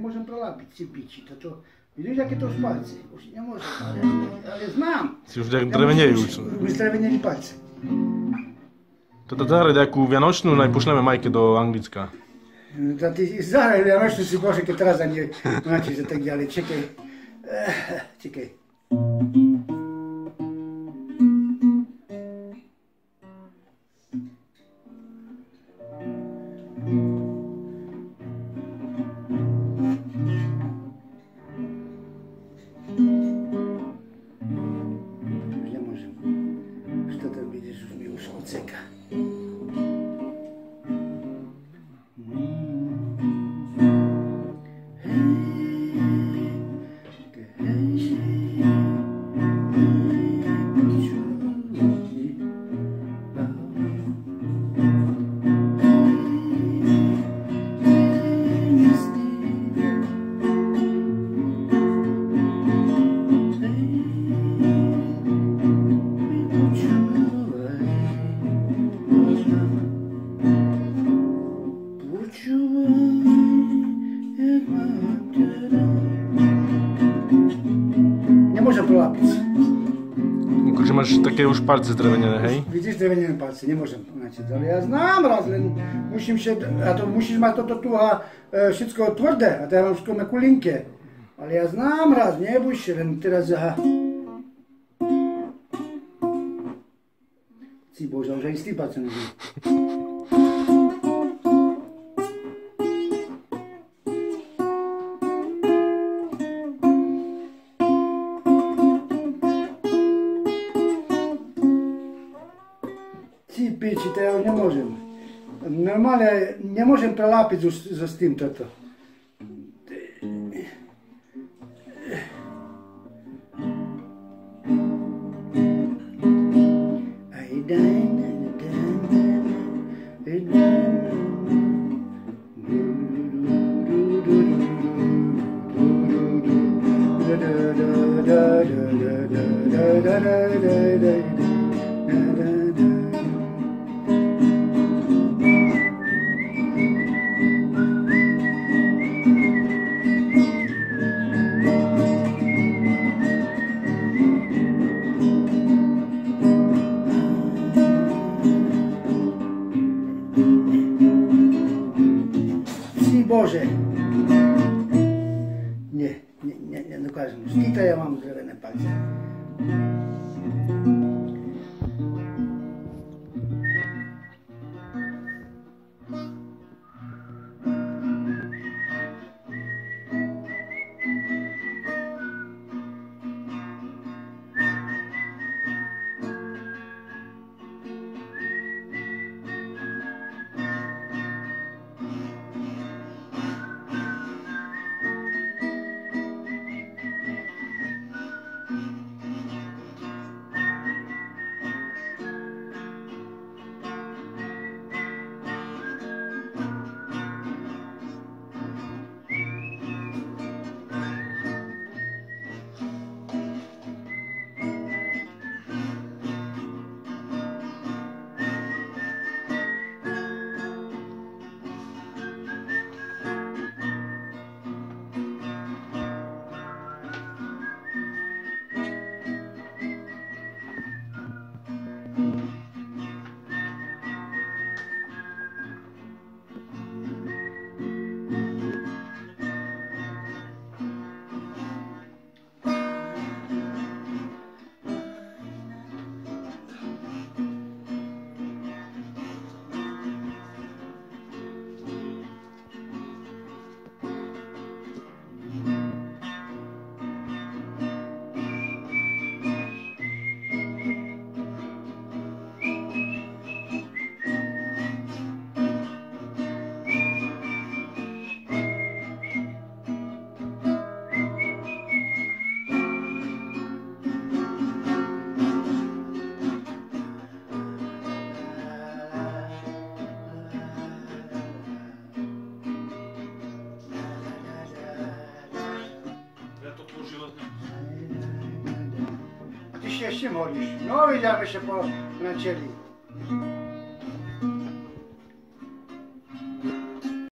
môžem prelapiť si biči. Toto, vidíš, aké to už palce? Už nemôžem, ale znám. Si už drevenejú. Už dreveneli palce. Toto zahrať akú vianočnú, pošleme Majke do Anglicka. Da ty zahraj vianočnú si Bože, keď teraz ani načíš a tak ďalej. Čekaj. Čekaj. Nemôžem prelapiť. Akože máš také už palce zdrevenené, hej? Vidíš drevenené palce, nemôžem načať, ale ja znám raz, len musíš mať toto tu a všetko tvrdé, a to ja mám všetko mekulinké. Ale ja znám raz, neboj sa, len teraz Si Bože, už aj stýpať sa môžem. Piči, to ja už nemôžem. Normálne nemôžem prelápiť s tým toto. Bože. Nie dokážem. Vždy ja mám drevené palce. Ešte horíš. No, vidia, ešte po načeli.